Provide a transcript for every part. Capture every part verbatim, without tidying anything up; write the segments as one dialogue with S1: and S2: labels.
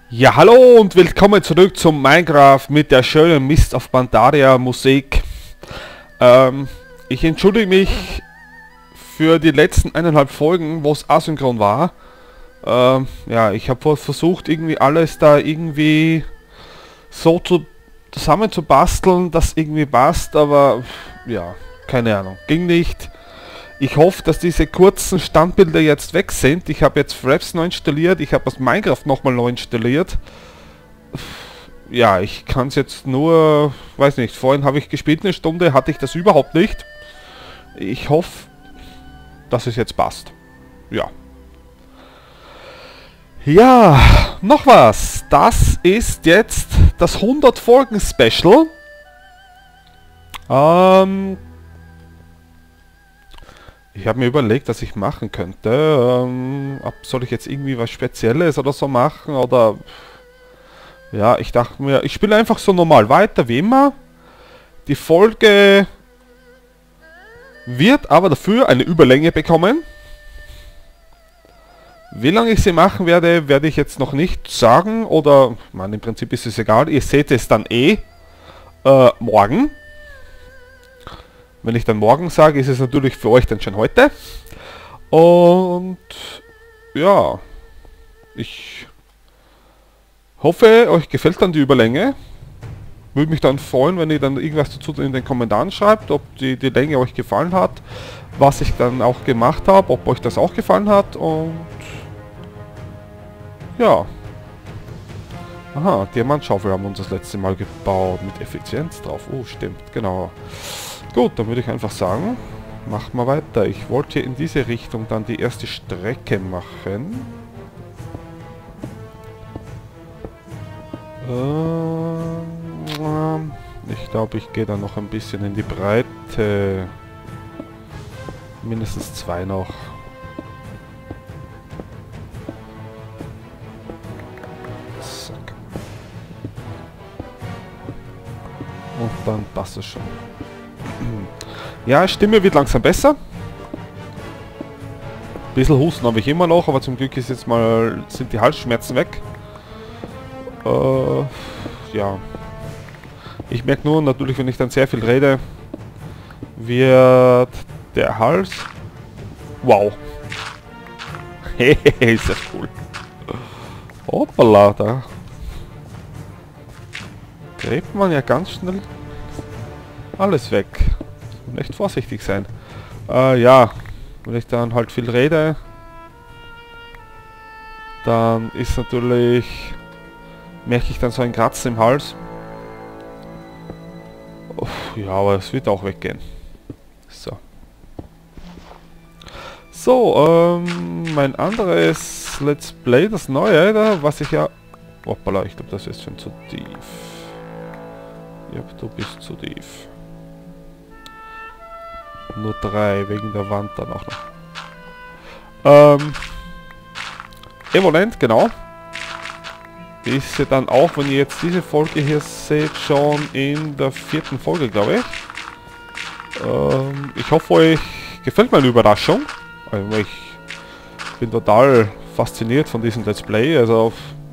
S1: Ja, hallo und willkommen zurück zum Minecraft mit der schönen Mist of Pandaria Musik. Ähm, ich entschuldige mich für die letzten eineinhalb Folgen, wo es asynchron war. Ähm, ja, ich habe versucht, irgendwie alles da irgendwie so zu, zusammen zu basteln, dass irgendwie passt, aber ja, keine Ahnung, ging nicht. Ich hoffe, dass diese kurzen Standbilder jetzt weg sind. Ich habe jetzt Fraps neu installiert, ich habe das Minecraft nochmal neu installiert. Ja, ich kann es jetzt nur, weiß nicht, vorhin habe ich gespielt eine Stunde, hatte ich das überhaupt nicht. Ich hoffe, dass es jetzt passt. Ja. Ja, noch was. Das ist jetzt das hundert Folgen Special. Ähm... Ich habe mir überlegt, was ich machen könnte. Ähm, soll ich jetzt irgendwie was Spezielles oder so machen? Oder... Ja, ich dachte mir, ich spiele einfach so normal weiter, wie immer. Die Folge wird aber dafür eine Überlänge bekommen. Wie lange ich sie machen werde, werde ich jetzt noch nicht sagen. Oder, man, im Prinzip ist es egal. Ihr seht es dann eh äh, morgen. Wenn ich dann morgen sage, ist es natürlich für euch dann schon heute. Und ja, ich hoffe, euch gefällt dann die Überlänge. Würde mich dann freuen, wenn ihr dann irgendwas dazu in den Kommentaren schreibt, ob die, die Länge euch gefallen hat, was ich dann auch gemacht habe, ob euch das auch gefallen hat. Und ja. Aha, Diamantschaufel haben wir uns das letzte Mal gebaut, mit Effizienz drauf. Oh, stimmt, genau. Gut, dann würde ich einfach sagen, macht mal weiter. Ich wollte in diese Richtung dann die erste Strecke machen. Ähm, ich glaube, ich gehe dann noch ein bisschen in die Breite. Mindestens zwei noch. Zack. Und dann passt es schon. Ja, Stimme wird langsam besser. Bisschen Husten habe ich immer noch, aber zum Glück ist jetzt mal sind die Halsschmerzen weg. Äh, ja. Ich merke nur natürlich, wenn ich dann sehr viel rede, wird der Hals... Wow. Hehehe, ist ja cool. Hoppala, da gräbt man ja ganz schnell alles weg. Echt vorsichtig sein. Äh, ja, wenn ich dann halt viel rede, dann ist natürlich, merke ich dann so ein Kratzen im Hals. Uff, ja, aber es wird auch weggehen. So. So, ähm, mein anderes Let's Play, das neue, da, was ich ja... Hoppala, ich glaube, das ist schon zu tief. Ja, du bist zu tief. Nur drei, wegen der Wand dann auch noch. Ähm, Evolent, genau. Ist ja dann auch, wenn ihr jetzt diese Folge hier seht, schon in der vierten Folge, glaube ich. Ähm, ich hoffe, euch gefällt meine Überraschung. Also ich bin total fasziniert von diesem Let's Play. Also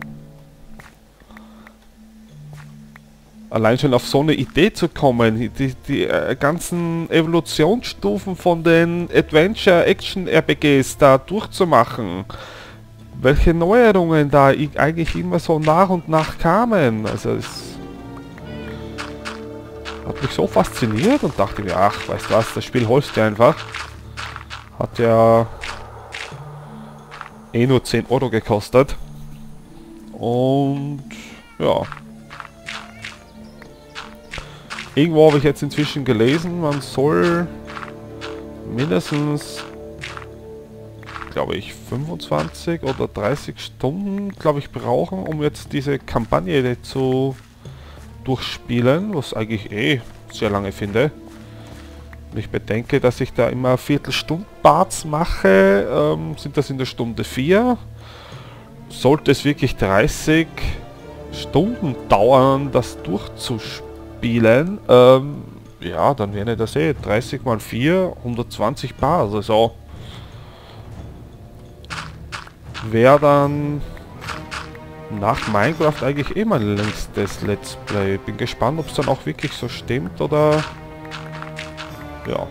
S1: allein schon auf so eine Idee zu kommen, die, die äh, ganzen Evolutionsstufen von den Adventure-Action-R P Gs da durchzumachen, welche Neuerungen da eigentlich immer so nach und nach kamen, also es hat mich so fasziniert und dachte mir, ach, weißt du was, das Spiel holst du einfach, hat ja eh nur zehn Euro gekostet und ja. Irgendwo habe ich jetzt inzwischen gelesen, man soll mindestens, glaube ich, fünfundzwanzig oder dreißig Stunden, glaube ich, brauchen, um jetzt diese Kampagne zu durchspielen, was eigentlich eh sehr lange finde. Und ich bedenke, dass ich da immer Viertelstunden-Parts mache, ähm, sind das in der Stunde vier. Sollte es wirklich dreißig Stunden dauern, das durchzuspielen, Spielen, ähm, ja, dann wäre das eh dreißig mal vier, hundertzwanzig Paar, also so. Wäre dann nach Minecraft eigentlich eh mein längstes Let's Play. Bin gespannt, ob es dann auch wirklich so stimmt oder... Ja.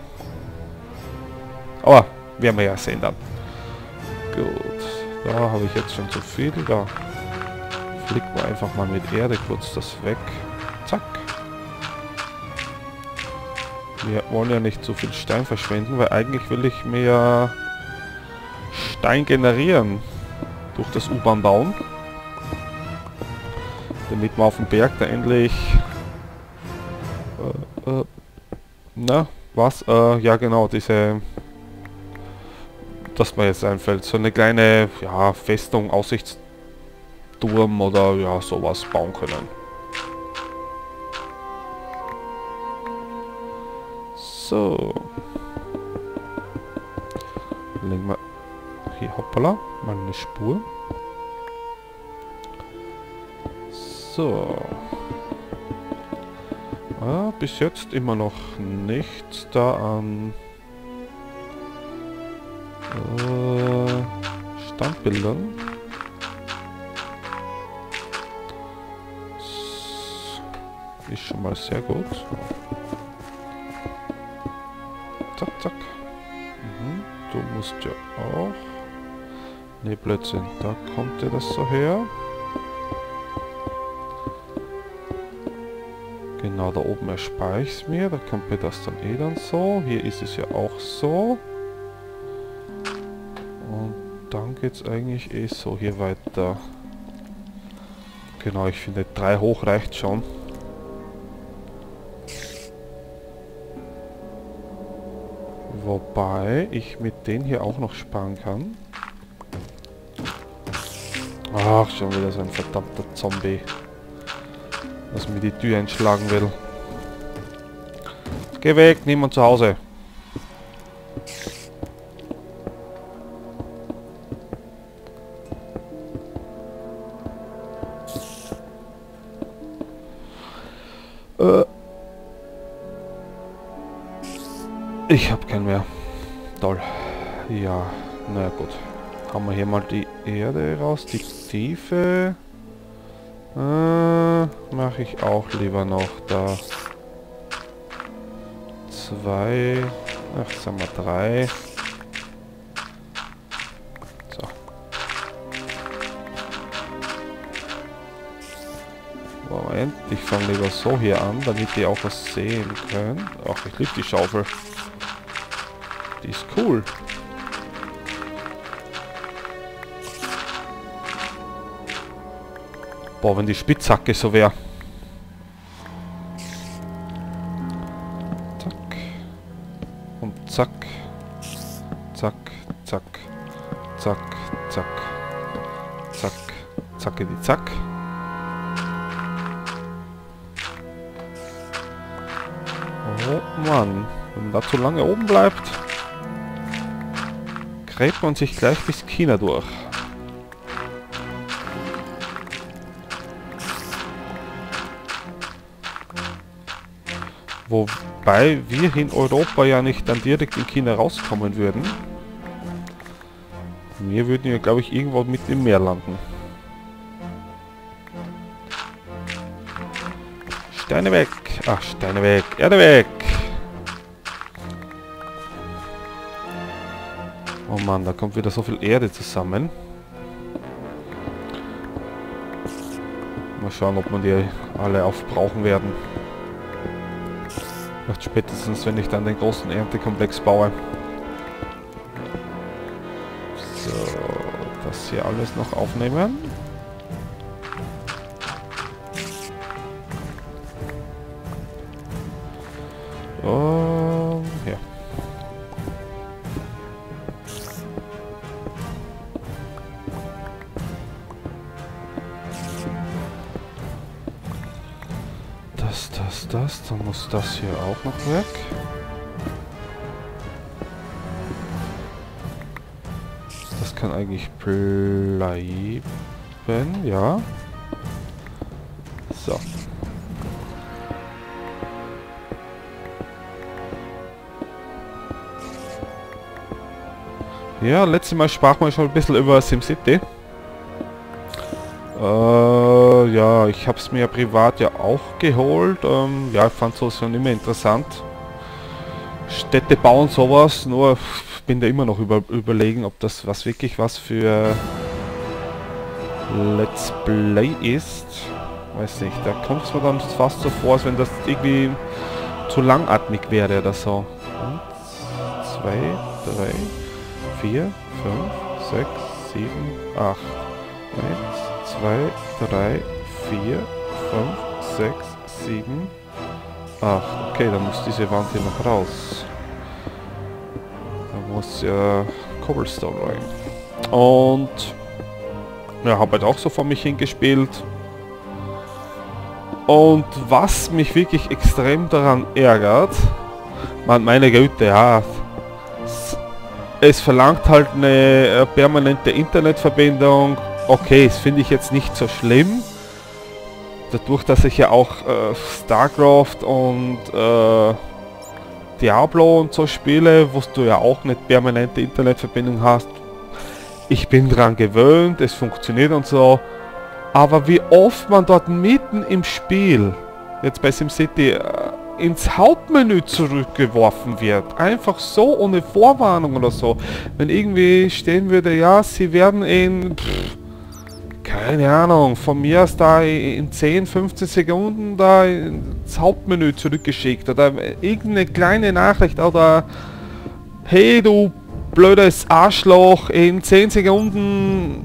S1: Aber werden wir ja sehen dann. Gut. Da habe ich jetzt schon zu viel. Da flicken wir einfach mal mit Erde kurz das weg. Zack. Wir wollen ja nicht zu viel Stein verschwenden, weil eigentlich will ich mehr Stein generieren durch das U-Bahn bauen. Damit wir auf dem Berg da endlich... Äh, äh, na, was? Äh, ja genau, diese... Das mir jetzt einfällt. So eine kleine, ja, Festung, Aussichtsturm oder ja, sowas bauen können. So. Legen wir hier, hoppala, mal eine Spur. So. Ah, bis jetzt immer noch nichts da an äh, Standbildern. Das ist schon mal sehr gut. Zack, zack. Mhm. Du musst ja auch. Ne, Blödsinn. Da kommt ja das so her. Genau, da oben erspare ich es mir. Da kommt mir das dann eh dann so. Hier ist es ja auch so. Und dann geht es eigentlich eh so hier weiter. Genau, ich finde drei hoch reicht schon. Wobei ich mit denen hier auch noch sparen kann. Ach, schon wieder so ein verdammter Zombie. Was mir die Tür einschlagen will. Geh weg, niemand zu Hause. Äh. Ich hab keinen mehr. Toll. Ja, na gut. Haben wir hier mal die Erde raus, die Tiefe. Äh, mache ich auch lieber noch da. Zwei. Ach, sagen wir drei. So. Moment, ich fange lieber so hier an, damit ihr auch was sehen könnt. Ach, ich liebe die Schaufel. Die ist cool. Boah, wenn die Spitzhacke so wäre. Zack. Und zack. Zack, zack. Zack, zack. Zack. Zacke die Zack. Oh Mann. Wenn man da zu lange oben bleibt, gräbt man sich gleich bis China durch. Wobei wir in Europa ja nicht dann direkt in China rauskommen würden. Wir würden ja, glaube ich, irgendwo mitten im Meer landen. Steine weg! Ach, Steine weg! Erde weg! Oh Mann, da kommt wieder so viel Erde zusammen. Mal schauen, ob wir die alle aufbrauchen werden. Vielleicht spätestens, wenn ich dann den großen Erntekomplex baue. So, das hier alles noch aufnehmen. Und ja. Das, das, das, dann muss das hier auch noch weg. Das kann eigentlich bleiben, ja. So. Ja, letztes Mal sprach man schon ein bisschen über SimCity. Äh, ja, ich habe es mir privat ja auch geholt. Ähm, ja, ich fand sowas schon immer interessant. Städte bauen sowas, nur bin da immer noch über, überlegen, ob das was wirklich was für Let's Play ist. Weiß nicht, da kommt es mir dann fast so vor, als wenn das irgendwie zu langatmig wäre oder so. eins, zwei, drei, vier, fünf, sechs, sieben, acht. eins, zwei, drei, vier, fünf, sechs, sieben, acht. Okay, dann muss diese Wand hier noch raus. Da muss ja Cobblestone rein. Und ja, habe halt auch so vor mich hingespielt. Und was mich wirklich extrem daran ärgert, man, meine Güte, ja, es, es verlangt halt eine äh, permanente Internetverbindung. Okay, das finde ich jetzt nicht so schlimm. Dadurch, dass ich ja auch äh, StarCraft und äh, Diablo und so spiele, wo du ja auch eine permanente Internetverbindung hast. Ich bin dran gewöhnt, es funktioniert und so. Aber wie oft man dort mitten im Spiel, jetzt bei SimCity, äh, ins Hauptmenü zurückgeworfen wird. Einfach so, ohne Vorwarnung oder so. Wenn irgendwie stehen würde, ja, sie werden in, pff, keine Ahnung, von mir aus da in zehn, fünfzehn Sekunden da ins Hauptmenü zurückgeschickt. Oder irgendeine kleine Nachricht oder, hey du blödes Arschloch, in zehn Sekunden...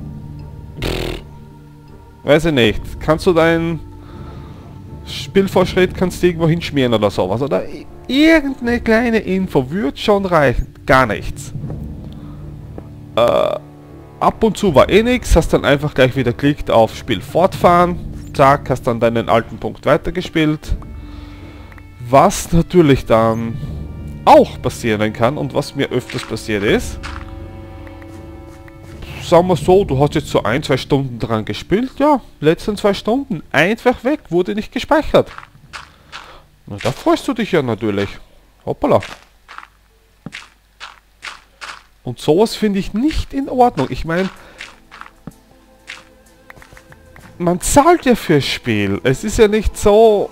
S1: Weiß ich nicht. Kannst du deinen Spielfortschritt kannst du irgendwo hinschmieren oder sowas. Oder irgendeine kleine Info würde schon reichen. Gar nichts. Äh, ab und zu war eh nichts. Hast dann einfach gleich wieder geklickt auf Spiel fortfahren. Zack, hast dann deinen alten Punkt weitergespielt. Was natürlich dann auch passieren kann und was mir öfters passiert ist. Sagen wir so, du hast jetzt so ein, zwei Stunden dran gespielt, ja, letzten zwei Stunden, einfach weg, wurde nicht gespeichert. Na, da freust du dich ja natürlich. Hoppala. Und sowas finde ich nicht in Ordnung. Ich meine, man zahlt ja fürs Spiel. Es ist ja nicht so,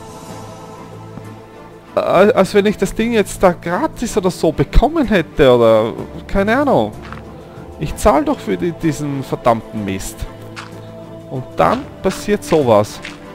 S1: als wenn ich das Ding jetzt da gratis oder so bekommen hätte oder keine Ahnung. Ich zahle doch für die, diesen verdammten Mist. Und dann passiert sowas.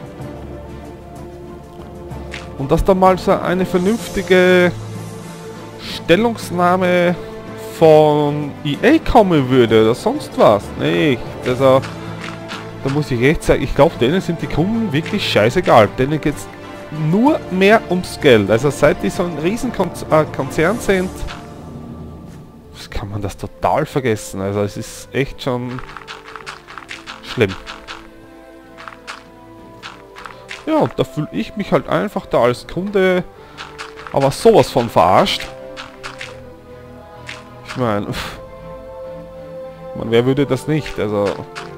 S1: Und dass da mal so eine vernünftige Stellungnahme von E A kommen würde oder sonst was. Nee, also da muss ich echt sagen, ich glaube, denen sind die Kunden wirklich scheißegal. Denen geht es nur mehr ums Geld. Also seit die so ein riesen Konzern sind, kann man das total vergessen. Also es ist echt schon schlimm. Ja, und da fühle ich mich halt einfach da als Kunde aber sowas von verarscht. Ich meine, man, wer würde das nicht? Also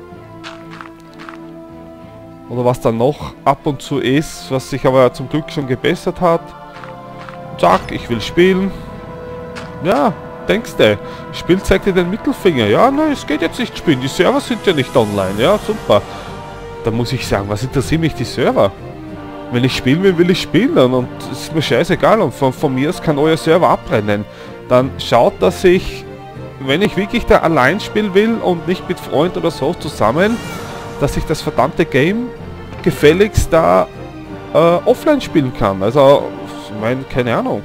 S1: oder was dann noch ab und zu ist, was sich aber zum Glück schon gebessert hat. Zack, ich will spielen. Ja, denkst du, Spiel zeigt dir den Mittelfinger. Ja, nein, es geht jetzt nicht spielen. Die Server sind ja nicht online. Ja, super. Da muss ich sagen, was interessiert mich die Server? Wenn ich spielen will, will ich spielen. Und es ist mir scheißegal. Und von, von mir aus kann euer Server abbrennen. Dann schaut, dass ich, wenn ich wirklich da allein spielen will und nicht mit Freund oder so zusammen, dass ich das verdammte Game gefälligst da äh, offline spielen kann. Also, ich meine, keine Ahnung.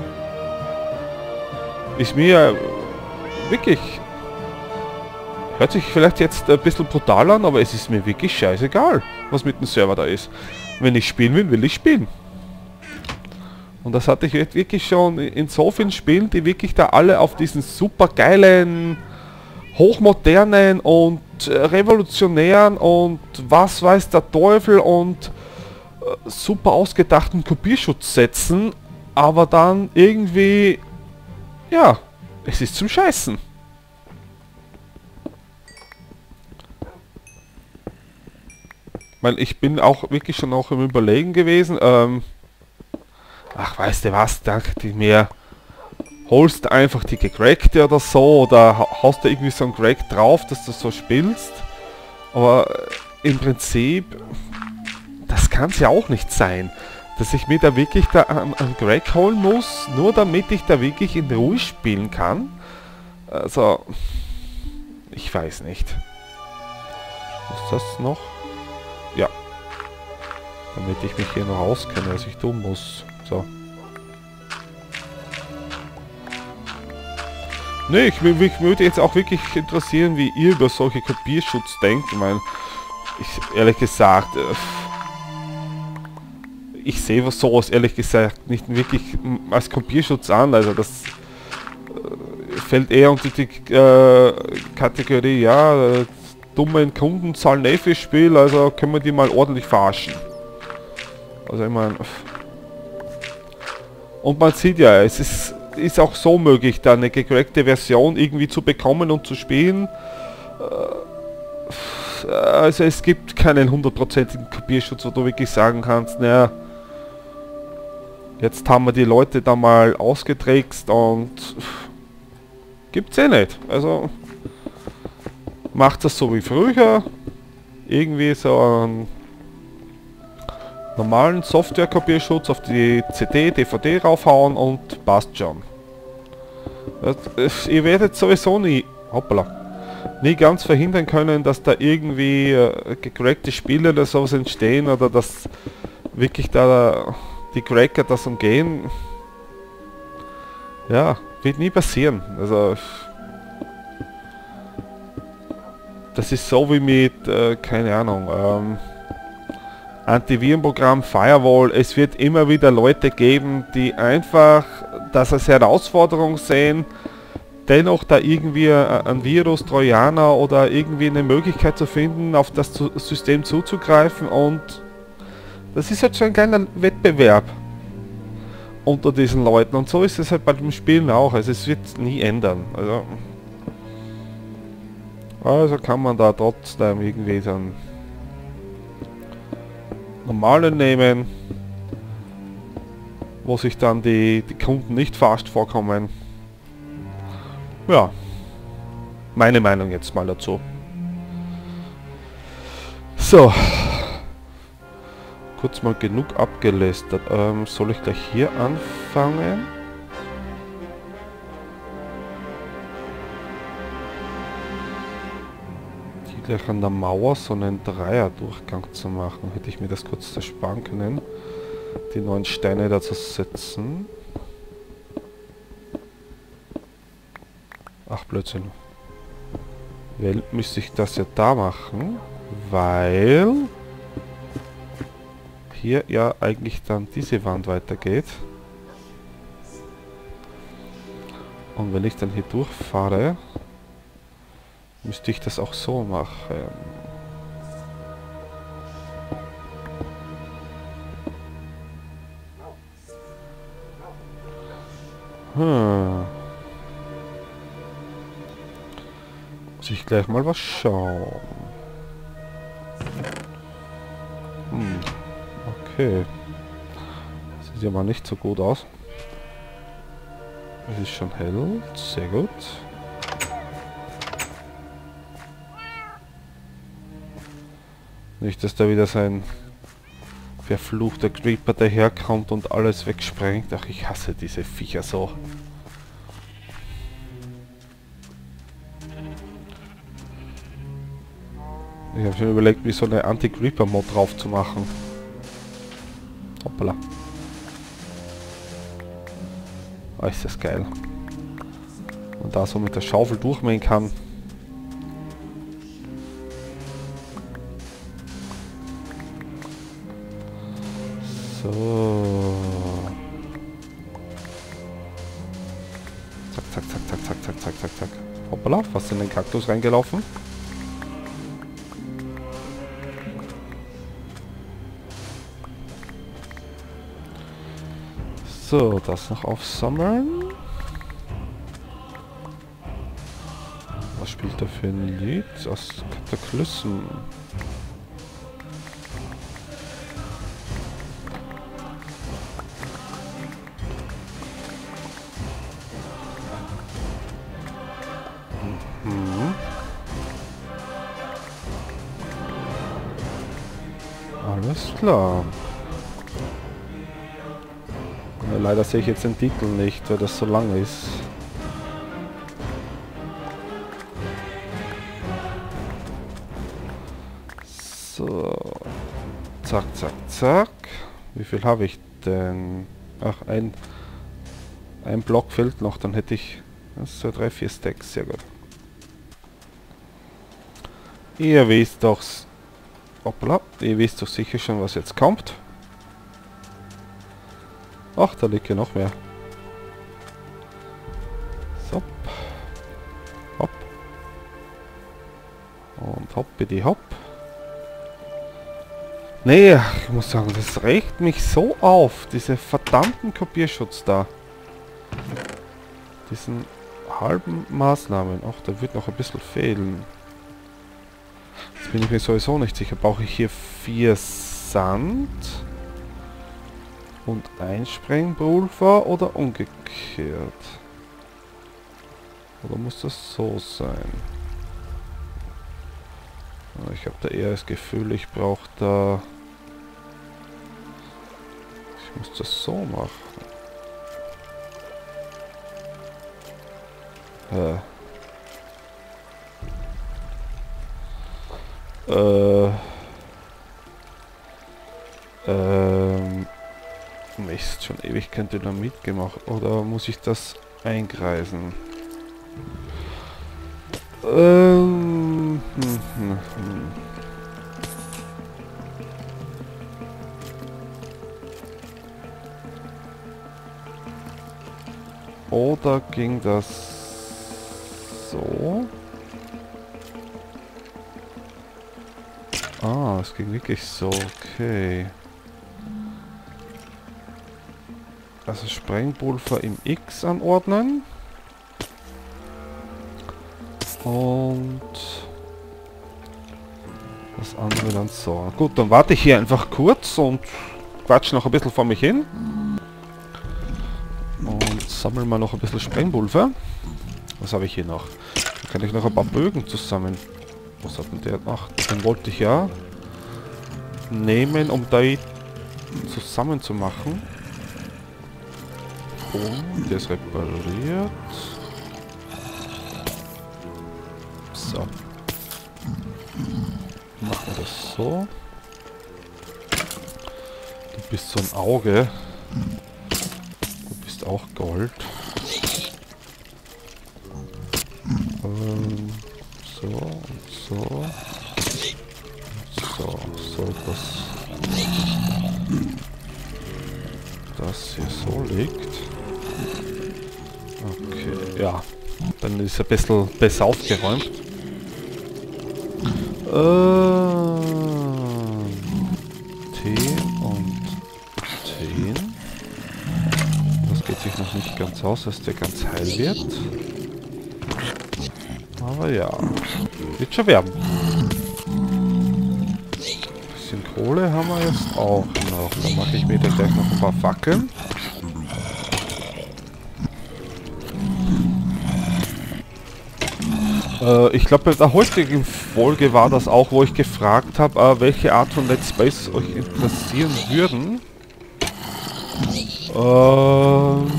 S1: Ist mir wirklich, hört sich vielleicht jetzt ein bisschen brutal an, aber es ist mir wirklich scheißegal, was mit dem Server da ist. Wenn ich spielen will, will ich spielen. Und das hatte ich wirklich schon in so vielen Spielen, die wirklich da alle auf diesen super geilen, hochmodernen und revolutionären und was weiß der Teufel und äh, super ausgedachten Kopierschutz setzen, aber dann irgendwie... Ja, es ist zum Scheißen. Weil ich bin auch wirklich schon auch im Überlegen gewesen. Ähm, ach, weißt du was, dachte ich mir, holst einfach die gecrackte oder so oder haust du irgendwie so ein Crack drauf, dass du so spielst. Aber im Prinzip, das kann es ja auch nicht sein, dass ich mir da wirklich da einen, einen Crack holen muss, nur damit ich da wirklich in Ruhe spielen kann. Also, ich weiß nicht. Ist das noch? Ja. Damit ich mich hier noch auskenne, was ich tun muss. So. Ne, ich, mich würde jetzt auch wirklich interessieren, wie ihr über solche Kopierschutz denkt. Ich meine, ich, ehrlich gesagt, äh, ich sehe was sowas ehrlich gesagt nicht wirklich als Kopierschutz an. Also das äh, fällt eher unter die äh, Kategorie, ja, äh, dummen Kunden zahlen eh fürs Spiel, also können wir die mal ordentlich verarschen. Also ich meine, und man sieht ja, es ist, ist auch so möglich, da eine gecrackte Version irgendwie zu bekommen und zu spielen. Also es gibt keinen hundertprozentigen Kopierschutz, wo du wirklich sagen kannst, naja, jetzt haben wir die Leute da mal ausgetrickst und gibt's eh nicht. Also macht das so wie früher, irgendwie so einen normalen Software-Kopierschutz auf die C D, D V D raufhauen und passt schon. Das, ihr werdet sowieso nie, hoppala, nie ganz verhindern können, dass da irgendwie äh, gecrackte Spiele oder sowas entstehen oder dass wirklich da die Cracker das umgehen. Ja, wird nie passieren. Also das ist so wie mit, äh, keine Ahnung, ähm, Antivirenprogramm, Firewall. Es wird immer wieder Leute geben, die einfach das als Herausforderung sehen, dennoch da irgendwie ein Virus, Trojaner oder irgendwie eine Möglichkeit zu finden, auf das System zuzugreifen, und das ist halt schon ein kleiner Wettbewerb unter diesen Leuten, und so ist es halt bei dem Spielen auch. Also es wird nie ändern. Also, also kann man da trotzdem irgendwie dann normale nehmen, wo sich dann die, die Kunden nicht verarscht vorkommen. Ja, meine Meinung jetzt mal dazu. So, kurz mal genug abgelästert. Ähm, soll ich gleich hier anfangen? Gleich an der Mauer so einen Dreier-Durchgang zu machen. Hätte ich mir das kurz ersparen können, die neuen Steine da zu setzen. Ach, Blödsinn. Weil müsste ich das ja da machen, weil hier ja eigentlich dann diese Wand weitergeht. Und wenn ich dann hier durchfahre, müsste ich das auch so machen. Hm. Muss ich gleich mal was schauen. Hm. Okay. Sieht ja mal nicht so gut aus. Es ist schon hell. Sehr gut. Nicht, dass da wieder sein verfluchter Creeper daherkommt und alles wegsprengt. Ach, ich hasse diese Viecher so. Ich habe schon überlegt, wie so eine Anti-Creeper-Mod drauf zu machen. Hoppala. Oh, ist das geil. Und da so mit der Schaufel durchmähen kann. So. Zack, zack, zack, zack, zack, zack, zack, zack, zack. Hoppala, fast in den Kaktus reingelaufen. So, das noch aufsammeln. Was spielt er für ein Lied? Aus Kataklysmen. Alles klar. Ja, leider sehe ich jetzt den Titel nicht, weil das so lang ist. So. Zack, zack, zack. Wie viel habe ich denn? Ach, ein, ein Block fehlt noch, dann hätte ich so drei, vier Stacks, sehr gut. Ihr wisst doch, hoppla, ihr wisst doch sicher schon, was jetzt kommt. Ach, da liegt ja noch mehr. So. Hopp. Und hoppidi hopp. Nee, ich muss sagen, das regt mich so auf, diese verdammten Kopierschutz da. Diesen halben Maßnahmen. Ach, da wird noch ein bisschen fehlen. Jetzt bin ich mir sowieso nicht sicher. Brauche ich hier vier Sand und ein Sprengpulver oder umgekehrt? Oder muss das so sein? Ich habe da eher das Gefühl, ich brauche da... Ich muss das so machen. Äh. Äh. Ähm. Mist, schon ewig kein Dynamit gemacht. Oder muss ich das eingreisen? Ähm. Hm, hm, hm. Oder ging das so? Ah, es ging wirklich so, okay. Also Sprengpulver im X anordnen. Und das andere dann so. Gut, dann warte ich hier einfach kurz und quatsch noch ein bisschen vor mich hin. Und sammle mal noch ein bisschen Sprengpulver. Was habe ich hier noch? Dann kann ich noch ein paar Bögen zusammen. Was hat denn der? Ach, den wollte ich ja nehmen, um da zusammen zu machen. Und der ist repariert. So. Machen wir das so. Du bist so ein Auge. Du bist auch Gold. Ähm, so und so. So, so das. Das hier so liegt. Okay, ja. Dann ist er ein bisschen besser aufgeräumt. Ähm, zehn und zehn. Das geht sich noch nicht ganz aus, dass der ganz heil wird. Aber ja, wird schon werden. Ein bisschen Kohle haben wir jetzt auch noch. Dann mache ich mir da gleich noch ein paar Fackeln. Äh, ich glaube, bei der heutigen Folge war das auch, wo ich gefragt habe, äh, welche Art von Let's Plays euch interessieren würden. Ähm,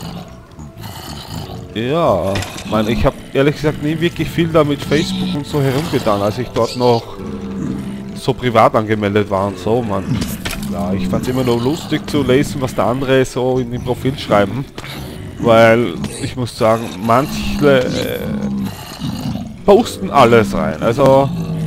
S1: ja, ich meine, ich habe ehrlich gesagt nie wirklich viel da mit Facebook und so herumgetan, als ich dort noch so privat angemeldet war und so, man. Ja, ich fand es immer nur lustig zu lesen, was der andere so in dem Profil schreiben, weil ich muss sagen, manche äh, posten alles rein, also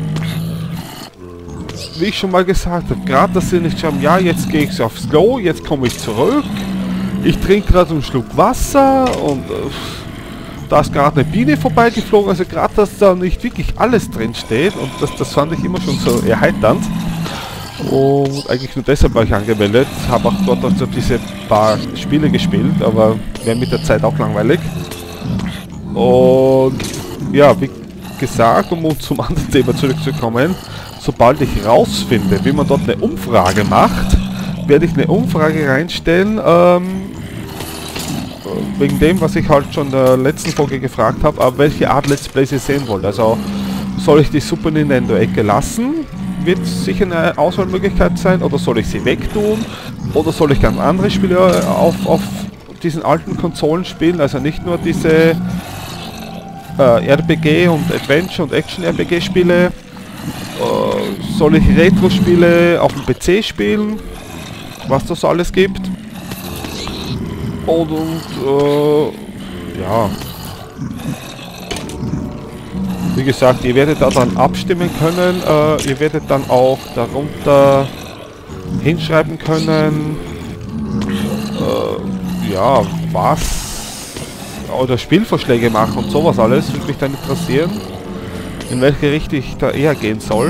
S1: wie ich schon mal gesagt habe, gerade dass sie nicht schreiben, ja, jetzt gehe ich aufs Klo, jetzt komme ich zurück, ich trinke gerade einen Schluck Wasser und äh, da ist gerade eine Biene vorbeigeflogen, also gerade, dass da nicht wirklich alles drin steht und das, das fand ich immer schon so erheiternd. Und eigentlich nur deshalb war ich angemeldet, habe auch dort also diese paar Spiele gespielt, aber wäre mit der Zeit auch langweilig. Und ja, wie gesagt, um zum anderen Thema zurückzukommen, sobald ich rausfinde, wie man dort eine Umfrage macht, werde ich eine Umfrage reinstellen, ähm, wegen dem, was ich halt schon in der letzten Folge gefragt habe, welche Art Let's Plays ihr sehen wollt. Also soll ich die Super Nintendo-Ecke lassen? wird sicher eine Auswahlmöglichkeit sein. Oder soll ich sie wegtun? Oder soll ich ganz andere Spiele auf, auf diesen alten Konsolen spielen? Also nicht nur diese äh, R P G und Adventure und Action-R P G-Spiele. Äh, soll ich Retro-Spiele auf dem P C spielen? Was das so alles gibt. Und, und äh, ja. Wie gesagt, ihr werdet da dann abstimmen können. Äh, ihr werdet dann auch darunter hinschreiben können, äh, ja, was oder Spielvorschläge machen und sowas alles. Würde mich dann interessieren, in welche Richtung ich da eher gehen soll.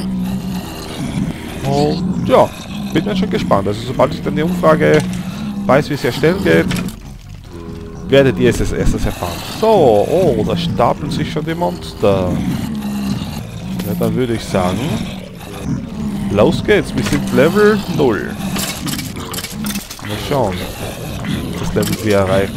S1: Und ja, bin dann schon gespannt. Also sobald ich dann die Umfrage weiß, wie es erstellen geht, werdet ihr es als erstes erfahren. So, oh, da stapeln sich schon die Monster. Ja, dann würde ich sagen, los geht's. Wir sind Level null. Mal schauen, das Level wir erreichen.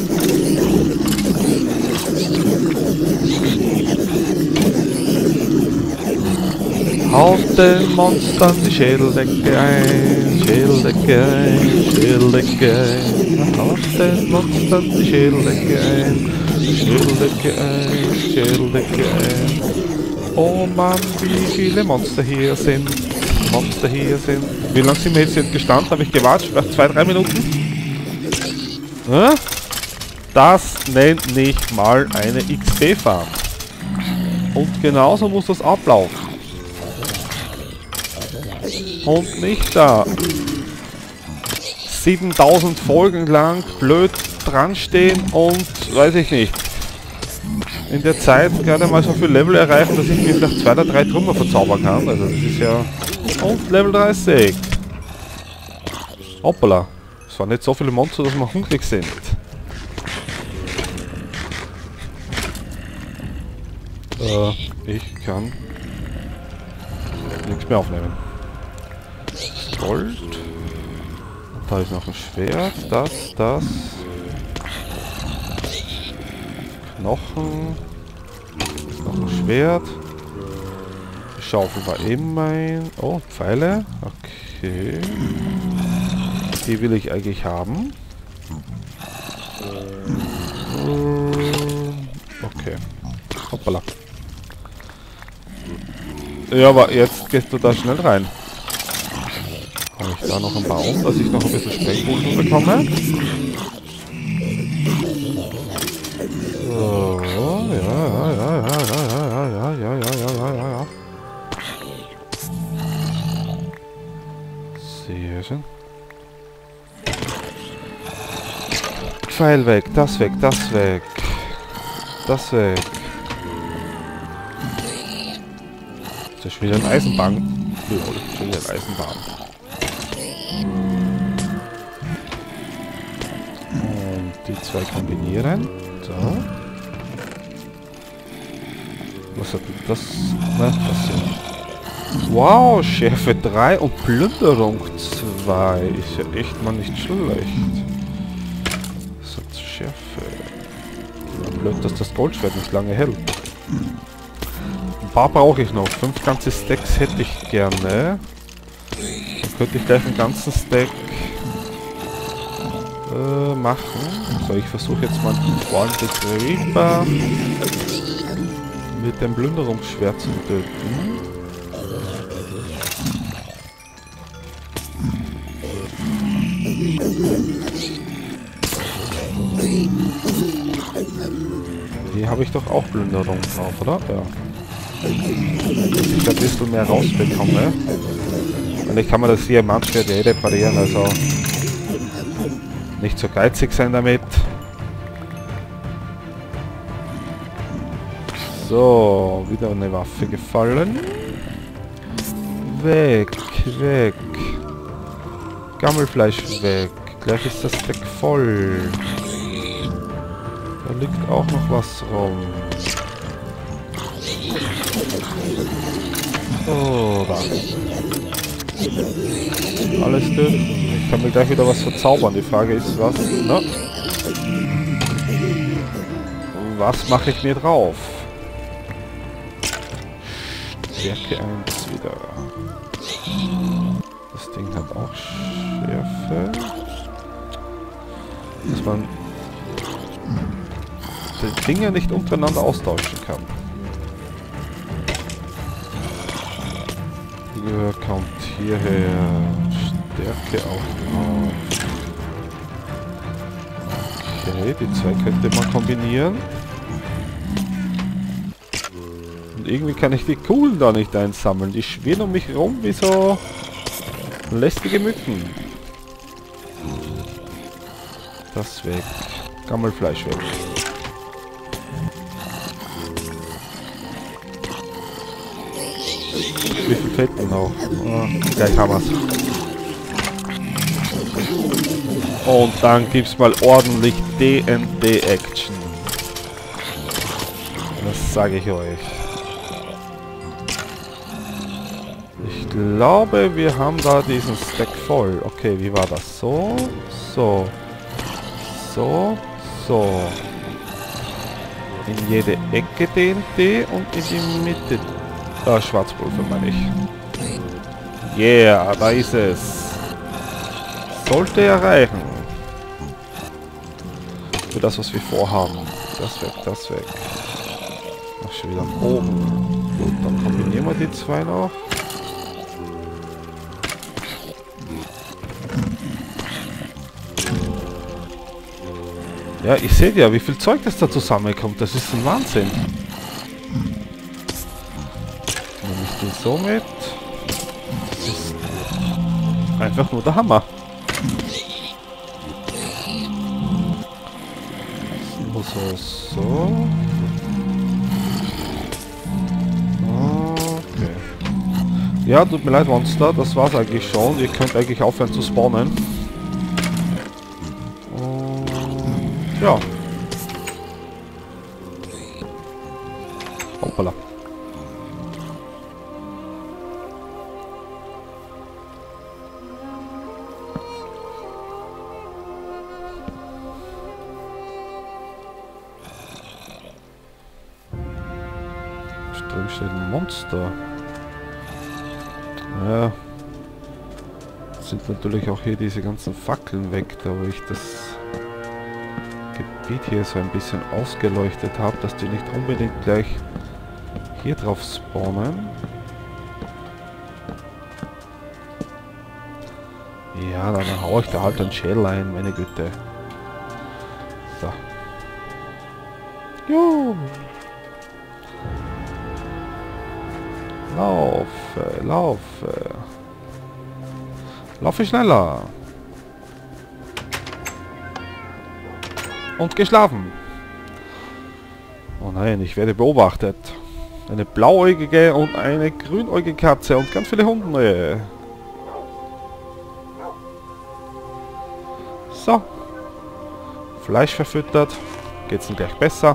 S1: Haut den Monstern die Schädeldecke ein, Schädeldecke ein, Schädeldecke ein. Haut den Monstern die Schädeldecke ein, Schädeldecke ein, Schädeldecke ein. Oh Mann, wie viele Monster hier sind. Monster hier sind. Wie lange sind wir jetzt gestanden? Habe ich gewartet? Nach zwei, drei Minuten? Hm? Das nennt nicht mal eine X P-Farm. Und genauso muss das ablaufen. Und nicht da siebentausend Folgen lang blöd dran stehen und weiß ich nicht. In der Zeit gerade mal so viel Level erreichen, dass ich mir vielleicht zwei oder drei Trümmer verzaubern kann. Also das ist ja... Und Level dreißig. Hoppala. Es waren nicht so viele Monster, dass wir hungrig sind. Äh, ich kann nichts mehr aufnehmen. Gold. Und da ist noch ein Schwert. Das, das. Knochen. Das ist noch ein Schwert. Die Schaufel war eben mein... Oh, Pfeile. Okay. Die will ich eigentlich haben. Okay. Hoppala. Ja, aber jetzt gehst du da schnell rein. Habe ich da noch einen Baum, dass ich noch ein bisschen Sprengbogen bekomme? So, ja, ja, ja, ja, ja, ja, ja, ja, ja, ja, ja. Sehr schön. Pfeil weg, das weg, das weg. Das weg. Ist das schon wieder ein Eisenbahn? Ja, das ist schon wieder ein Eisenbahn. Und die zwei kombinieren. So. Was hat das? Ne, das sind. Wow, Schärfe drei und Plünderung zwei. Ist ja echt mal nicht schlecht. Das hat Schärfe. Blöd, dass das Goldschwert nicht lange hält. Ein paar brauche ich noch. Fünf ganze Stacks hätte ich gerne. Dann könnte ich gleich einen ganzen Stack äh, machen. So, ich versuche jetzt mal den Freund Reaper mit dem Plünderungsschwert zu töten. Hier habe ich doch auch Plünderung drauf, oder? Ja. Dass ich ein bisschen mehr rausbekomme. Und ich kann mir das hier manchmal ja reparieren, also nicht so geizig sein damit. So, wieder eine Waffe gefallen. Weg, weg. Gammelfleisch weg. Gleich ist das Deck voll. Da liegt auch noch was rum. So, da. Alles dünn. Ich kann mir gleich wieder was verzaubern. Die Frage ist, was? Na? Was mache ich mir drauf? Stärke eins wieder. Das Ding hat auch Schärfe. Dass man die Dinge nicht untereinander austauschen kann. Ja, kommt hierher. Stärke auch auf. Okay, die zwei könnte man kombinieren. Und irgendwie kann ich die Kugeln da nicht einsammeln. Die schwirren um mich rum wie so lästige Mücken. Das weg. Gammelfleisch weg. Wie viel fehlt denn noch? Oh, gleich haben wir's. Und dann gibt's mal ordentlich D und D-Action. Das sage ich euch. Ich glaube, wir haben da diesen Stack voll. Okay, wie war das? So, so, so, so. In jede Ecke D und D und in die Mitte. Ah, Schwarzpulver meine ich. Yeah, da ist es. Sollte erreichen. Für das, was wir vorhaben. Das weg, das weg. Ach, schon wieder am oben. Gut, dann kombinieren wir die zwei noch. Ja, ich sehe ja, wie viel Zeug das da zusammenkommt. Das ist ein Wahnsinn. Nehme ich den so mit. Das ist einfach nur der Hammer. So, so. Okay. Ja, tut mir leid, Monster. Das war's eigentlich schon. Ihr könnt eigentlich aufhören zu spawnen. Und ja. Hoppala. Drin steht ein Monster. Ja. Jetzt sind natürlich auch hier diese ganzen Fackeln weg, da wo ich das Gebiet hier so ein bisschen ausgeleuchtet habe, dass die nicht unbedingt gleich hier drauf spawnen. Ja, dann hau ich da halt einen Schädel ein, meine Güte. So. Jo. Laufe, laufe. Laufe schneller. Und geschlafen. Oh nein, ich werde beobachtet. Eine blauäugige und eine grünäugige Katze und ganz viele Hunde. So. Fleisch verfüttert. Geht's denn gleich besser?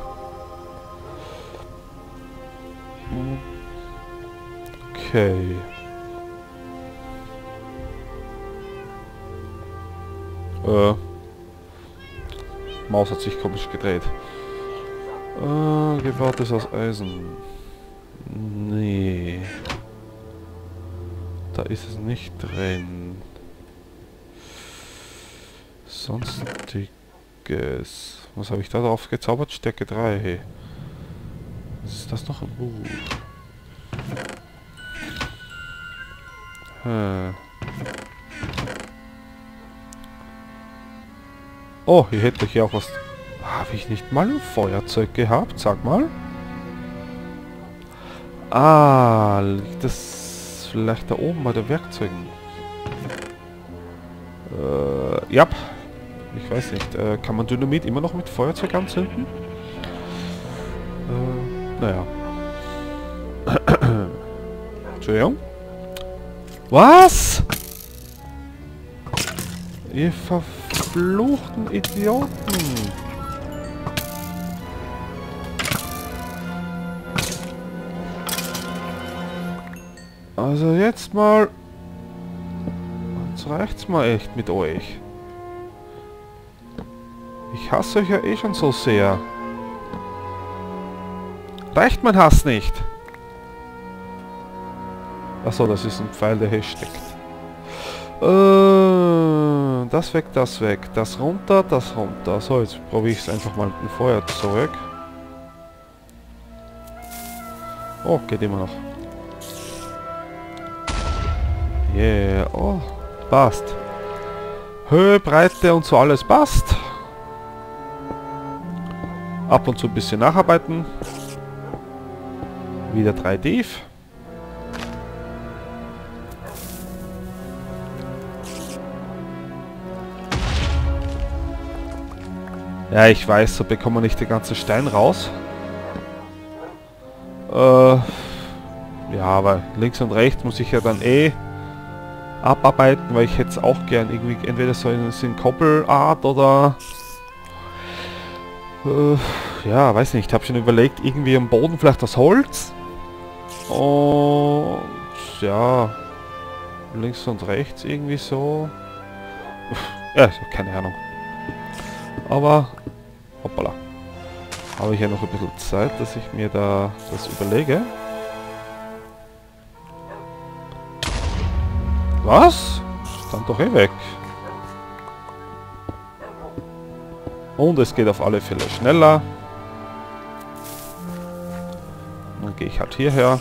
S1: Okay. Äh. Maus hat sich komisch gedreht. Äh, gebautes aus Eisen. Nee. Da ist es nicht drin. Sonstiges. Was habe ich da drauf gezaubert? Stärke drei. Was ist das noch? Uh. Hm. Oh, hier hätte ich ja auch was... Habe ich nicht mal ein Feuerzeug gehabt? Sag mal. Ah, liegt das vielleicht da oben bei den Werkzeugen? Äh, ja. Ich weiß nicht. Äh, kann man Dynamit immer noch mit Feuerzeug anzünden? Äh, naja. Entschuldigung. Was? Ihr verfluchten Idioten. Also jetzt mal... Jetzt reicht's mal echt mit euch. Ich hasse euch ja eh schon so sehr. Reicht mein Hass nicht? Achso, das ist ein Pfeil, der hier steckt. Äh, das weg, das weg. Das runter, das runter. So, jetzt probiere ich es einfach mal mit dem Feuer zurück. Oh, geht immer noch. Yeah, oh, passt. Höhe, Breite und so alles passt. Ab und zu ein bisschen nacharbeiten. Wieder drei Tief. Ja, ich weiß, so bekommt man nicht den ganzen Stein raus. Äh, ja, aber links und rechts muss ich ja dann eh abarbeiten, weil ich hätte es auch gern irgendwie entweder so in, in Koppelart oder äh, ja, weiß nicht, ich habe schon überlegt, irgendwie am Boden vielleicht das Holz und ja, links und rechts irgendwie so. Ja, keine Ahnung. Aber hoppala. Habe ich ja noch ein bisschen Zeit, dass ich mir da das überlege. Was? Stand doch eh weg. Und es geht auf alle Fälle schneller. Dann gehe ich halt hierher.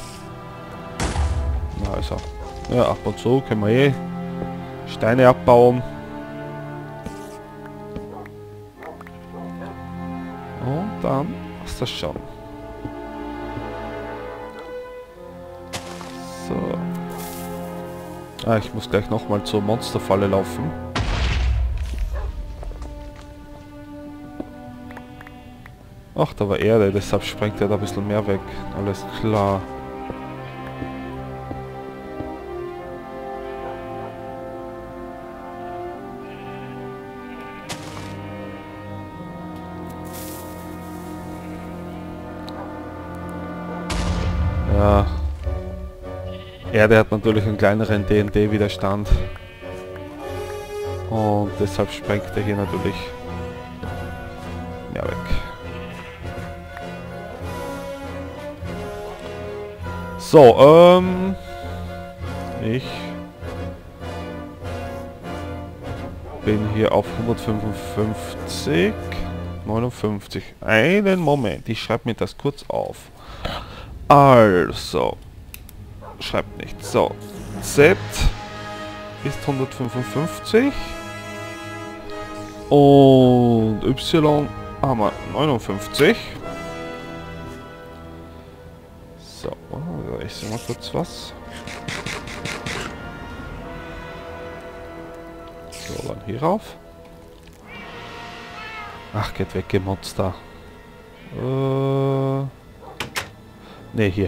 S1: Na also. Ja, ab und zu können wir eh Steine abbauen. Und dann ist das schon. So. Ah, ich muss gleich nochmal zur Monsterfalle laufen. Ach, da war Erde, deshalb sprengt er da ein bisschen mehr weg. Alles klar. Ja. Erde hat natürlich einen kleineren D N D-Widerstand. Und deshalb sprengt er hier natürlich mehr weg. So, ähm... ich bin hier auf hundertfünfundfünfzig, neunundfünfzig. Einen Moment, ich schreibe mir das kurz auf. Also, schreibt nicht. So, Z ist hundertfünfundfünfzig und Y haben wir neunundfünfzig. So, ich sehe mal kurz was. So, dann hier rauf. Ach, geht weg, ihr Monster. Äh... Ne, hier.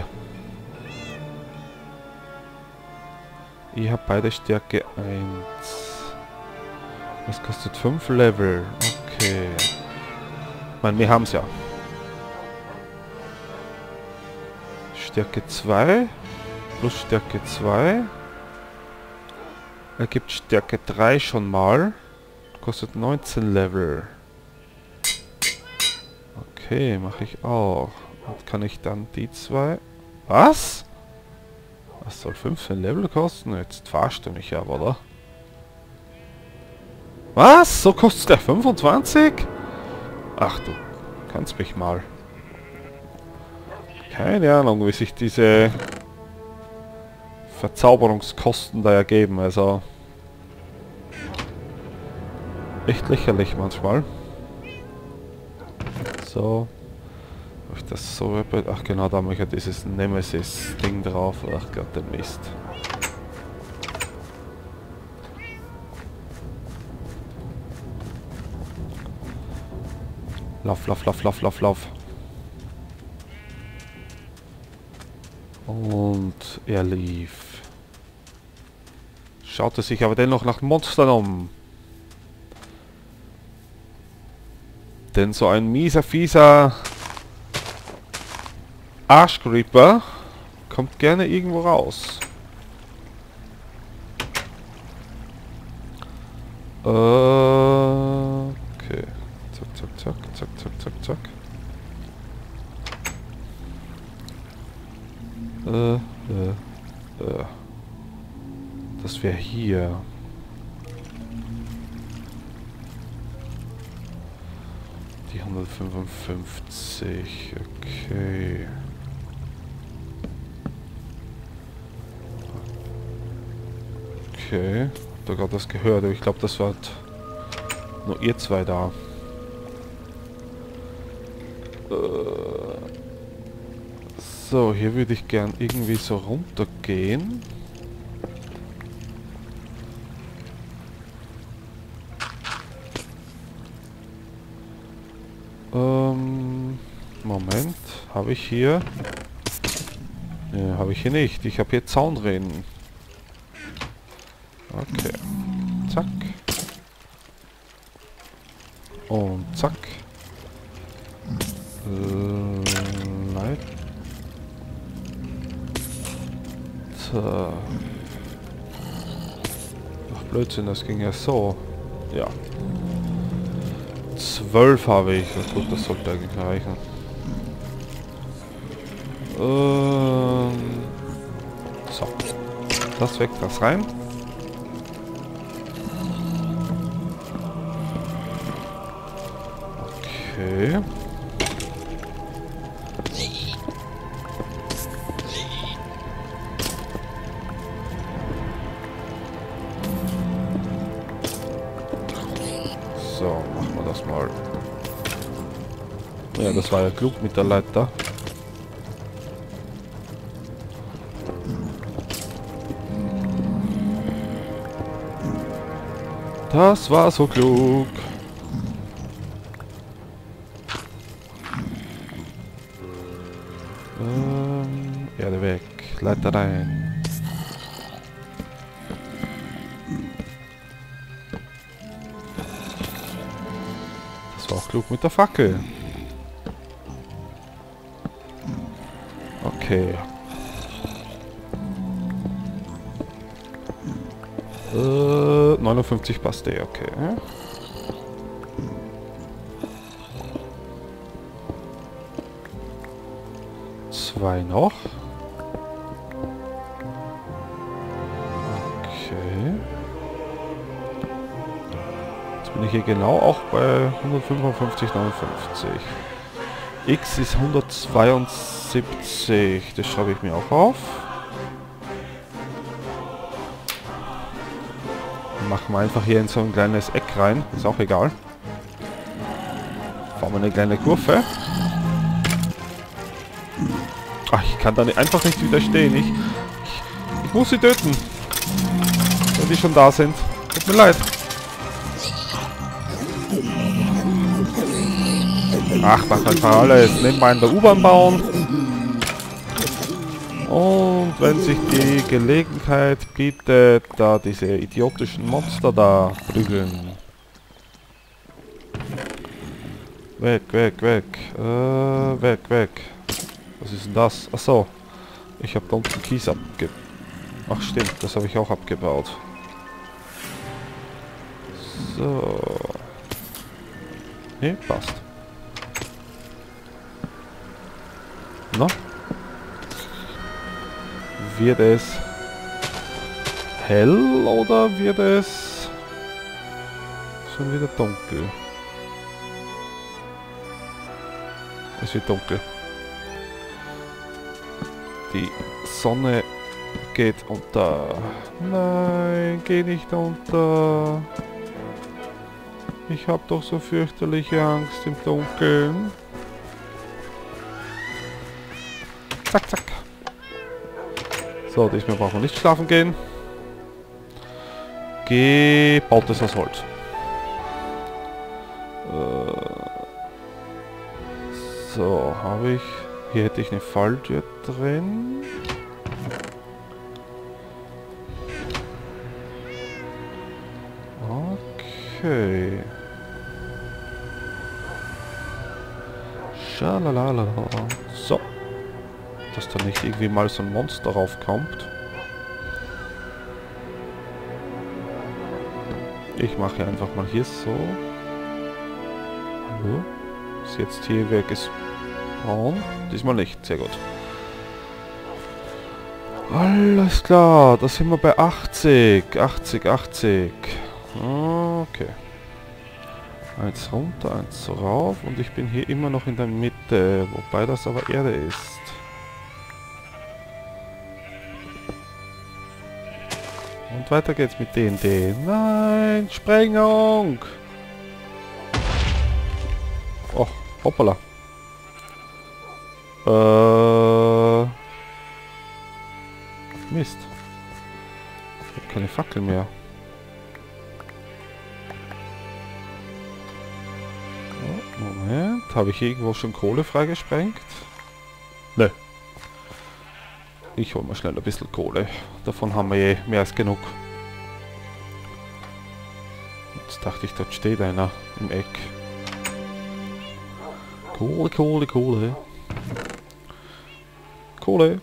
S1: Ich habe beide Stärke eins. Das kostet fünf Level. Okay. Ich meine, wir haben es ja. Stärke zwei. Plus Stärke zwei. Er gibt Stärke drei schon mal. Kostet neunzehn Level. Okay, mache ich auch. Und kann ich dann die zwei... Was? Was soll fünfzehn Level kosten? Jetzt verarscht du mich aber, oder? Was? So kostet der fünfundzwanzig? Ach du, kannst mich mal. Keine Ahnung, wie sich diese Verzauberungskosten da ergeben, also... Echt lächerlich manchmal. So... Ich das so... Ach genau, da habe ich ja dieses Nemesis-Ding drauf. Ach Gott, der Mist. Lauf, lauf, lauf, lauf, lauf, lauf. Und er lief. Schaute sich aber dennoch nach Monstern um. Denn so ein mieser, fieser Arschcreeper kommt gerne irgendwo raus. Äh, okay. Zack, zack, zack, zack, zack, zack, zack. Äh, äh, äh. Das wäre hier. Die hundertfünfundfünfzig. Okay. Okay. Da gerade das gehört, aber ich glaube, das war nur ihr zwei da. So, hier würde ich gern irgendwie so runtergehen. Ähm, Moment, habe ich hier? Ja, habe ich hier nicht. Ich habe hier Zaunriemen. Okay. Zack. Und zack. Leiter. Ach Blödsinn, das ging ja so. Ja. Zwölf habe ich. Ja, gut, das sollte eigentlich reichen. Ähm, so. Das weg, das rein. Okay. So, machen wir das mal. Ja, das war ja klug mit der Leiter. Das war so klug. Ähm, Erde weg. Leiter rein. Das war auch klug mit der Fackel. Okay. Äh, neunundfünfzig passt eh, okay. Zwei noch. Okay. Jetzt bin ich hier genau auch bei hundertfünfundfünfzig, neunundfünfzig. X ist hundertzweiundsiebzig. Das schreibe ich mir auch auf. Machen wir einfach hier in so ein kleines Eck rein. Ist auch egal. Fahren wir eine kleine Kurve. Ach, ich kann da nicht, einfach nicht widerstehen. Ich, ich, ich muss sie töten. Wenn die schon da sind. Tut mir leid. Ach, mach einfach alles. Nebenbei in der U-Bahn bauen. Und wenn sich die Gelegenheit bietet, da diese idiotischen Monster da prügeln. Weg, weg, weg. Äh, weg, weg. Was ist denn das? Achso. Ich habe da unten Kies abge... Ach stimmt, das habe ich auch abgebaut. So. Ne, passt. Na? Wird es hell oder wird es schon wieder dunkel? Es wird dunkel. Die Sonne geht unter. Nein, geh nicht unter. Ich habe doch so fürchterliche Angst im Dunkeln. Zack, zack. So, diesmal brauchen wir nicht schlafen gehen. Gebautes aus Holz. Äh, so, habe ich... Hier hätte ich eine Falltür drin. Okay. Schalalala. So. Dass da nicht irgendwie mal so ein Monster raufkommt. Ich mache einfach mal hier so. Hallo? Ist jetzt hier wer gespawnt? Diesmal nicht. Sehr gut. Alles klar, da sind wir bei achtzig, achtzig, achtzig. Okay. Eins runter, eins rauf und ich bin hier immer noch in der Mitte, wobei das aber Erde ist. Und weiter geht's mit D N D. Nein, Sprengung! Oh, hoppala. Äh... Mist. Ich habe keine Fackel mehr. Oh, Moment. Habe ich irgendwo schon Kohle freigesprengt? Ne. Ich hole mal schnell ein bisschen Kohle. Davon haben wir eh mehr als genug. Jetzt dachte ich, dort steht einer im Eck. Kohle, Kohle, Kohle. Kohle.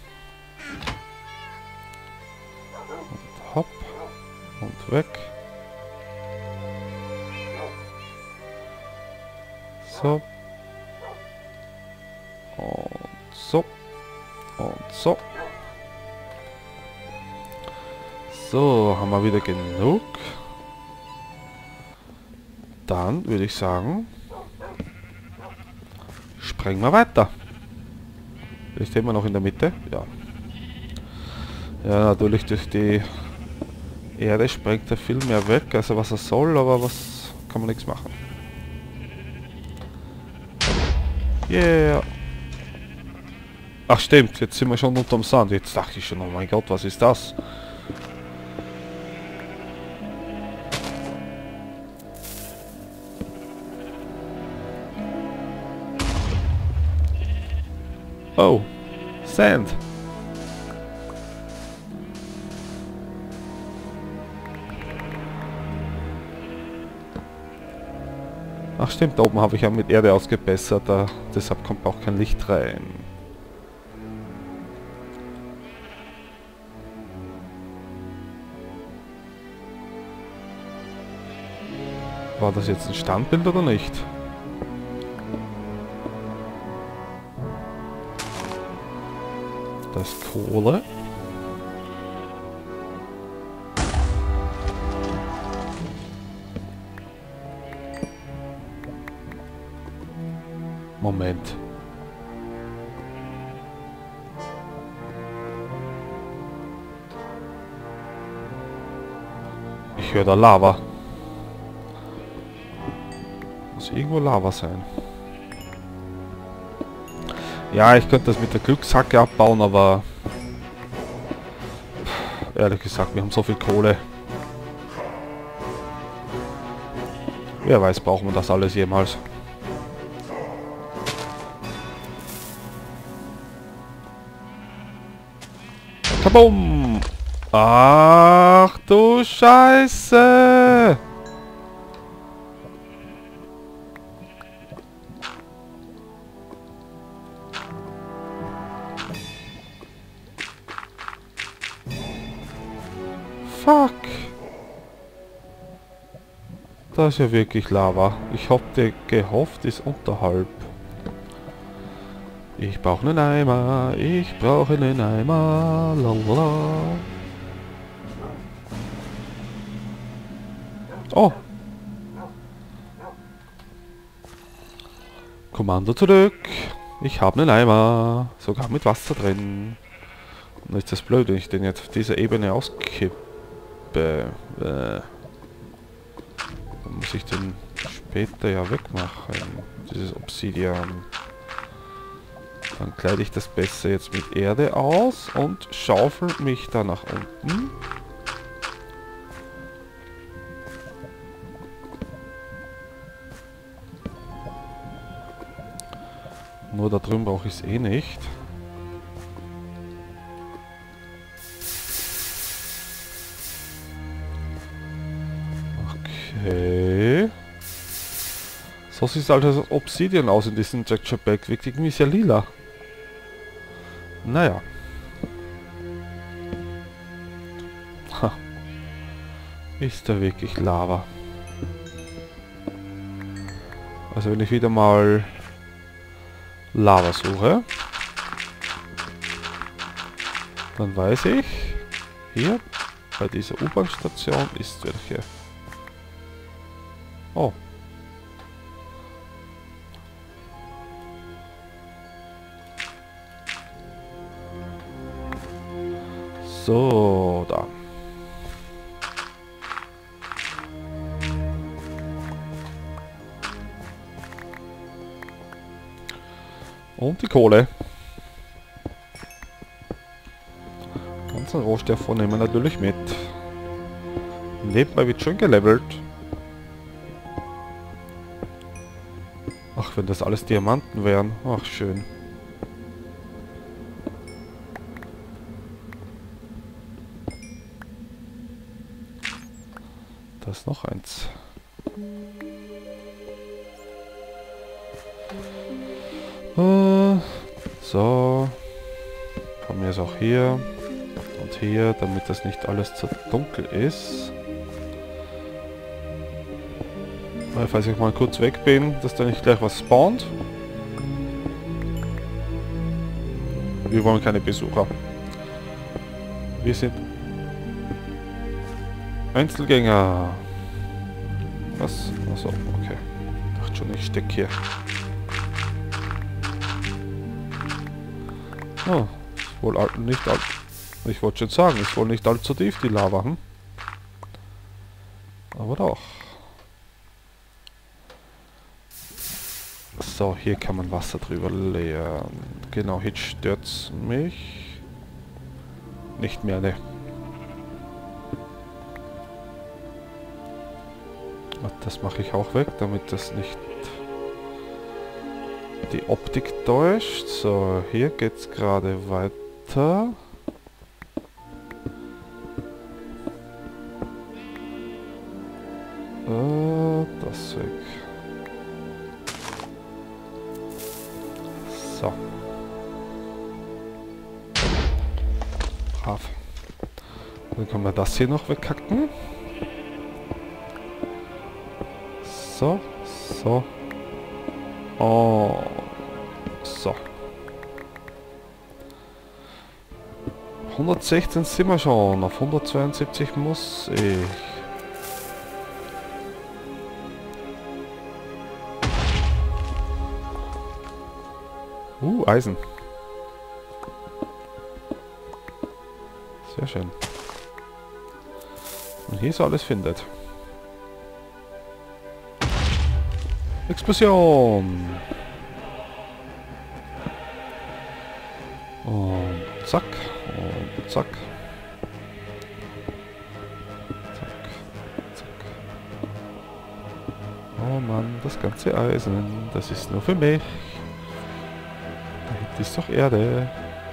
S1: Und hopp. Und weg. So. Und so. Und so. So, haben wir wieder genug. Dann würde ich sagen, sprengen wir weiter. Ist immer noch in der Mitte? Ja. Ja, natürlich durch die Erde sprengt er viel mehr weg, also was er soll, aber was kann man nichts machen. Yeah. Ach stimmt, jetzt sind wir schon unterm Sand. Jetzt dachte ich schon, oh mein Gott, was ist das? Oh, Sand. Ach stimmt, da oben habe ich ja mit Erde ausgebessert, da, deshalb kommt auch kein Licht rein. War das jetzt ein Standbild oder nicht? Das ist Kohle. Moment. Ich höre da Lava. Muss irgendwo Lava sein. Ja, ich könnte das mit der Glückshacke abbauen, aber ehrlich gesagt, wir haben so viel Kohle. Wer weiß, brauchen wir das alles jemals. Kabum! Ach du Scheiße! Fuck! Das ist ja wirklich Lava. Ich hatte gehofft, ist unterhalb. Ich brauche einen Eimer, ich brauche einen Eimer, lalala. Oh! Kommando zurück. Ich habe einen Eimer, sogar mit Wasser drin. Und ist das blöd, wenn ich den jetzt auf dieser Ebene auskippe. Äh, dann muss ich den später ja wegmachen, dieses Obsidian. Dann kleide ich das besser jetzt mit Erde aus und schaufel mich da nach unten. Nur da drüben brauche ich es eh nicht. Okay. So sieht also das Obsidian aus in diesem Texture Pack. Wirkt irgendwie sehr lila. Naja. Ha. Ist da wirklich Lava? Also wenn ich wieder mal Lava suche, Dann weiß ich, hier bei dieser U-Bahn-Station ist welche. Oh. So, da. Und die Kohle. Ganzen Rohstoff nehmen wir natürlich mit. Nebenbei wird schön gelevelt. Ach, wenn das alles Diamanten wären. Ach, schön. Da ist noch eins. Uh, so. Von mir ist auch hier. Und hier, damit das nicht alles zu dunkel ist. Weil, falls ich mal kurz weg bin, dass da nicht gleich was spawnt. Wir wollen keine Besucher. Wir sind Einzelgänger. Was? Achso, okay. Ich dachte schon, ich stecke hier. Oh, ist wohl all, nicht all, ich wollte schon sagen, ist wohl nicht allzu tief die Lava, hm? Aber doch. So, hier kann man Wasser drüber leeren. Genau, jetzt stört's mich nicht mehr, ne. Das mache ich auch weg, damit das nicht die Optik täuscht. So, hier geht's gerade weiter. Äh, das weg. So. Brav. Dann können wir das hier noch weghacken. So, so. Oh. So. hundertsechzehn sind wir schon. Auf hundertzweiundsiebzig muss ich. Uh, Eisen. Sehr schön. Und hier ist alles findet. Explosion! Und zack, und zack. Zack, zack. Oh Mann, das ganze Eisen, das ist nur für mich. Da hinten ist doch Erde.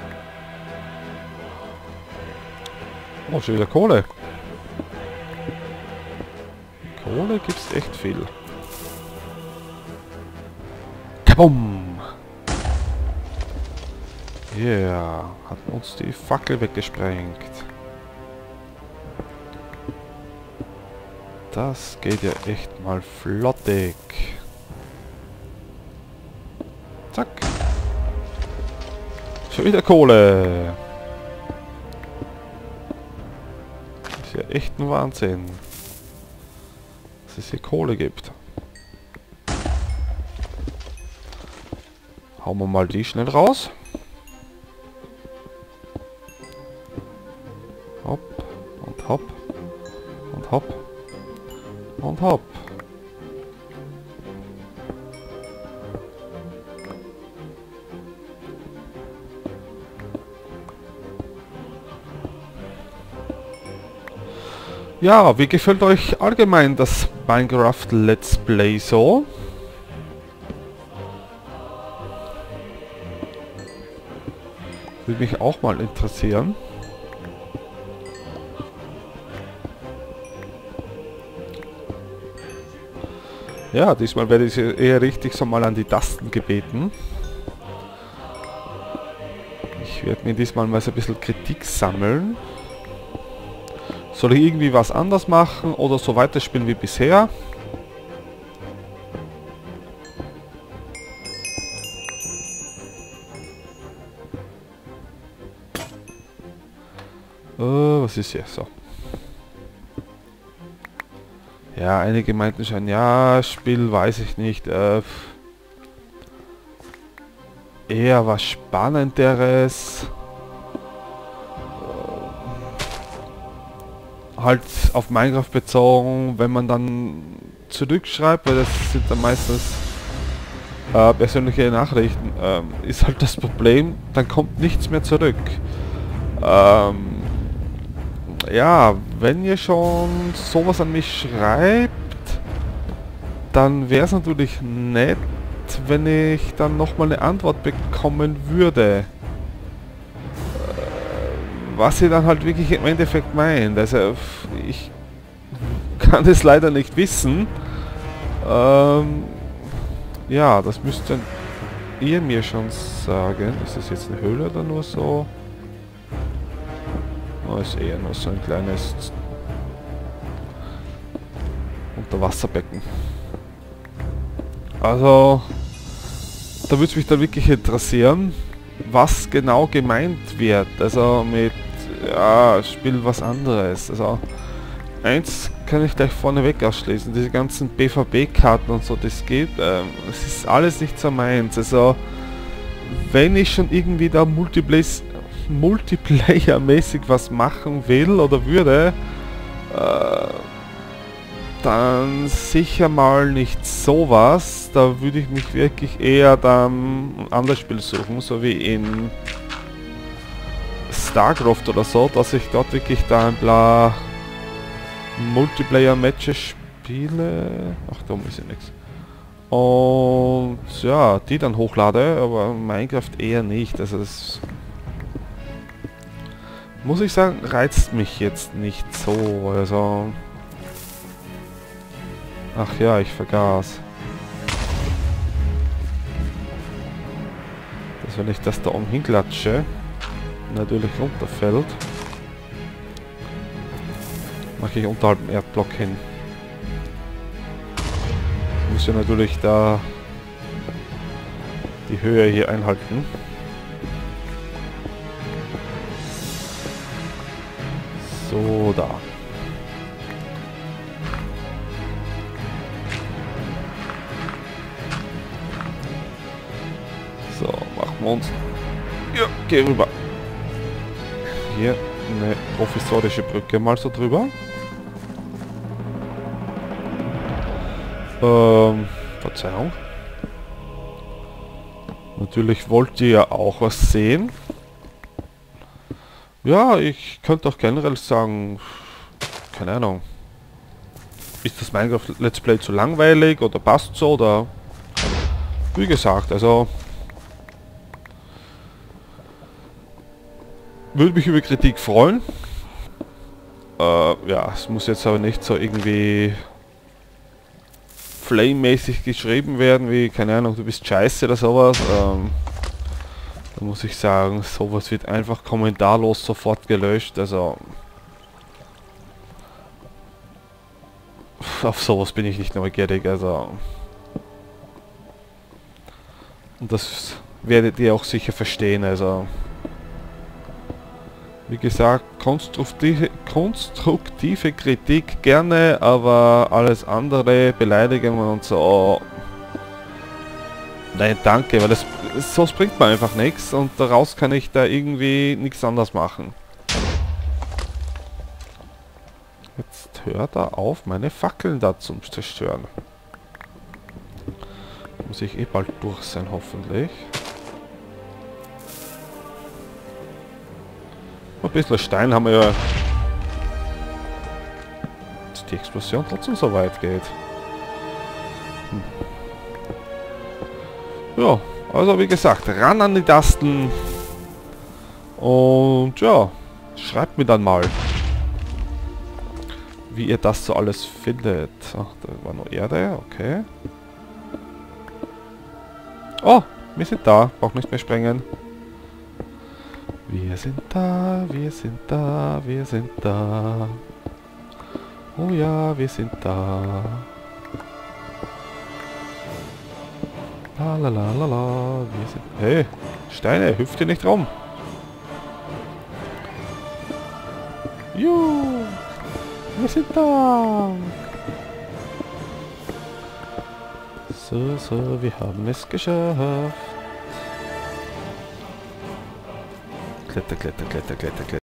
S1: Oh, schon wieder Kohle. Kohle gibt's echt viel. Kabum! Yeah, hat uns die Fackel weggesprengt. Das geht ja echt mal flottig. Zack. Schon wieder Kohle. Das ist ja echt ein Wahnsinn, dass es hier Kohle gibt. Hauen wir mal die schnell raus. Hopp und hopp und hopp und hopp. Ja, wie gefällt euch allgemein das Minecraft Let's Play so? Würde mich auch mal interessieren. Ja, diesmal werde ich eher richtig so mal an die Tasten gebeten. Ich werde mir diesmal mal so ein bisschen Kritik sammeln. Soll ich irgendwie was anders machen oder so weiterspielen wie bisher? das ist ja so. Ja, einige meinten schon, ja, Spiel weiß ich nicht. Äh, eher was Spannenderes. Äh, halt auf Minecraft bezogen, wenn man dann zurückschreibt, weil das sind dann meistens äh, persönliche Nachrichten, ähm, ist halt das Problem, dann kommt nichts mehr zurück. Ähm, ja, wenn ihr schon sowas an mich schreibt, dann wäre es natürlich nett, wenn ich dann nochmal eine Antwort bekommen würde. Äh, was ihr dann halt wirklich im Endeffekt meint. Also ich kann es leider nicht wissen. Ähm, ja, das müsst ihr mir schon sagen. Ist das jetzt eine Höhle oder nur so? Oh, ist eher nur so ein kleines Unterwasserbecken. Also, da würde es mich dann wirklich interessieren, was genau gemeint wird. Also mit, ja, Spiel was anderes. Also, eins kann ich gleich vorneweg ausschließen. Diese ganzen B V B-Karten und so, das geht. Ähm, es ist alles nicht so meins. Also, wenn ich schon irgendwie da Multiplayer Multiplayer-mäßig was machen will oder würde, äh, dann sicher mal nicht sowas. Da würde ich mich wirklich eher dann ein anderes Spiel suchen, so wie in StarCraft oder so, dass ich dort wirklich da ein paar Multiplayer-Matches spiele. Ach, da ist ja nichts. Und ja, die dann hochlade, aber Minecraft eher nicht. Also das, muss ich sagen, reizt mich jetzt nicht so. Also, ach ja, ich vergaß. Dass wenn ich das da oben hinklatsche, natürlich runterfällt, mache ich unterhalb dem Erdblock hin. Ich muss ja natürlich da die Höhe hier einhalten. So, da. So, machen wir uns. Ja, geh rüber. Hier eine provisorische Brücke mal so drüber. Ähm, Verzeihung. Natürlich wollt ihr ja auch was sehen. Ja, ich könnte auch generell sagen, keine Ahnung, ist das Minecraft Let's Play zu langweilig oder passt so oder, wie gesagt, also würde mich über Kritik freuen. Äh, ja, es muss jetzt aber nicht so irgendwie flame-mäßig geschrieben werden, wie, keine Ahnung, du bist scheiße oder sowas. Ähm, da muss ich sagen, sowas wird einfach kommentarlos sofort gelöscht, also auf sowas bin ich nicht neugierig, also und das werdet ihr auch sicher verstehen, also wie gesagt, konstruktive, konstruktive Kritik gerne, aber alles andere, Beleidigungen und so, nein, danke, weil das so bringt mir einfach nichts und daraus kann ich da irgendwie nichts anderes machen. Jetzt hört er auf, meine Fackeln da zu zerstören. Muss ich eh bald durch sein, hoffentlich. Ein bisschen Stein haben wir ja, dass die Explosion trotzdem so weit geht. Hm. Ja, also wie gesagt, ran an die Tasten und ja, schreibt mir dann mal, wie ihr das so alles findet. Ach, da war noch Erde, okay. Oh, wir sind da, braucht nicht mehr sprengen. Wir sind da, wir sind da, wir sind da. Oh ja, wir sind da. La la la la la, wir sind... Hey, Steine, hüpft ihr nicht rum. Juhu! Wir sind da! So, so, wir haben es geschafft. Kletter, kletter, kletter, kletter, kletter.